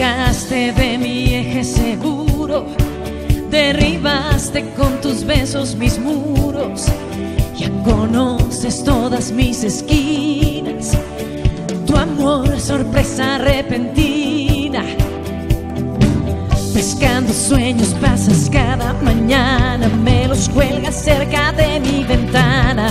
sacaste de mi eje seguro, derribaste con tus besos mis muros. Ya conoces todas mis esquinas, tu amor, sorpresa repentina. Pescando sueños pasas cada mañana, me los cuelgas cerca de mi ventana.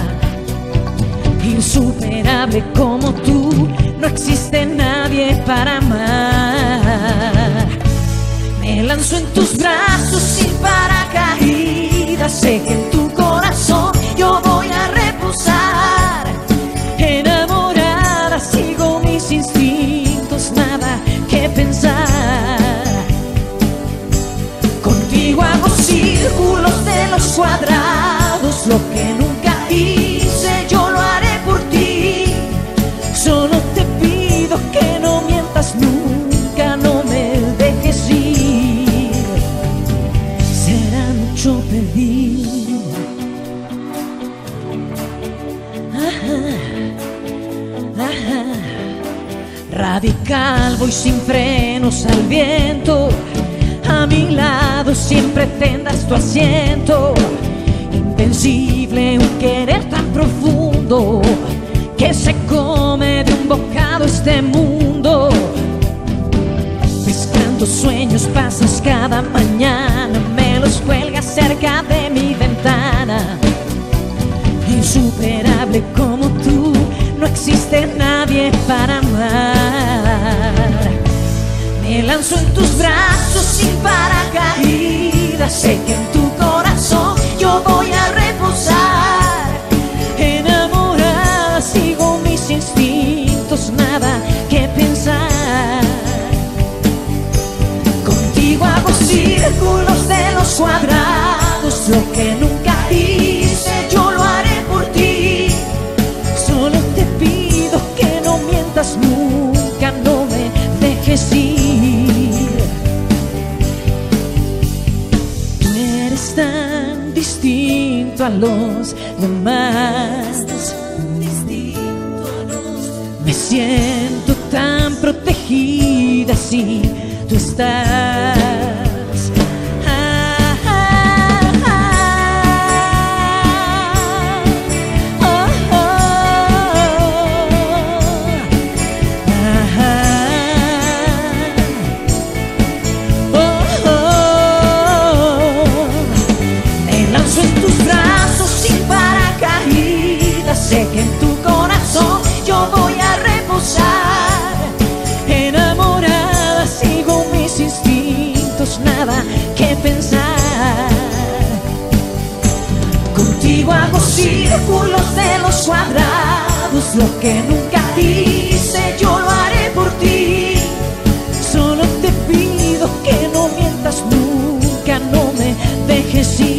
Insuperable como tú, no existe nadie para amar. Me lanzo en tus brazos sin paracaídas, sé que en tu corazón yo voy a reposar. Enamorada sigo mis instintos, nada que pensar. Contigo hago círculos de los cuadrados, lo que nunca hice yo lo haré por ti. Solo te pido que no mientas nunca, no me dejes ir. Será mucho pedir. Radical, voy sin frenos al viento. A mi lado siempre tendrás tu asiento. Invencible, un querer tan profundo que se come de un bocado este mundo. Pescando sueños pasas cada mañana, me los cuelgas cerca de mi ventana. Insuperable como tú, no existe nadie para amar. Me lanzo en tus brazos sin paracaídas, sé que en tu corazón yo voy a reposar. Enamorada sigo mis instintos, nada que pensar. Contigo hago círculos de los cuadrados, lo que nunca hice yo lo haré por ti. Solo te pido que no mientas nunca, no me dejes ir. Tú eres tan distinto a los demás, me siento tan protegida si tú estás. Sé que en tu corazón yo voy a reposar. Enamorada sigo mis instintos, nada que pensar. Contigo hago círculos de los cuadrados, lo que nunca hice yo lo haré por ti. Solo te pido que no mientas nunca, no me dejes ir.